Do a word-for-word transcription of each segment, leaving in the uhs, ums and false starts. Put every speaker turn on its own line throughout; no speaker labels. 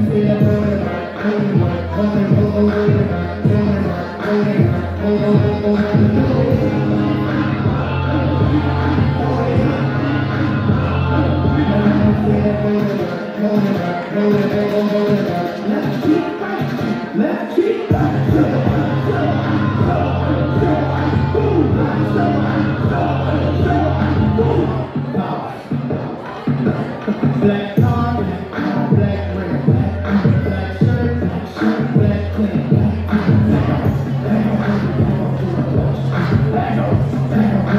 Black car, black car, black ring, black car, black shirt, black shirt, black clean, black clean, black on, black on, black on, black on,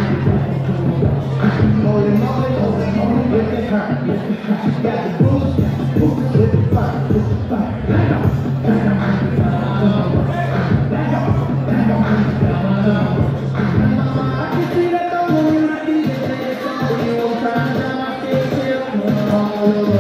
holy moly, holy moly, with the hurt, with the hurt, got the boost, got the boost, with the fire, with the fire, black on, black on, black on, black on, I can see that the moon, I see the day, so you won't try to tell my kids, all over.